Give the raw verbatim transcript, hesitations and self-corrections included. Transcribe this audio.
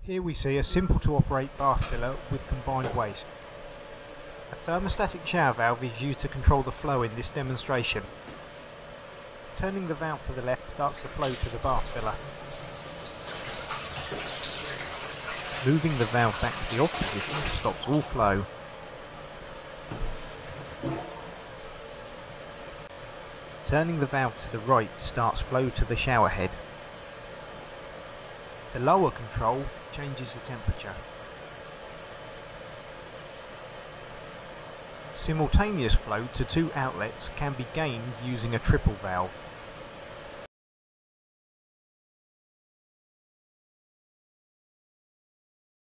Here we see a simple to operate bath filler with combined waste. A thermostatic shower valve is used to control the flow in this demonstration. Turning the valve to the left starts the flow to the bath filler. Moving the valve back to the off position stops all flow. Turning the valve to the right starts flow to the shower head. The lower control changes the temperature. Simultaneous flow to two outlets can be gained using a triple valve.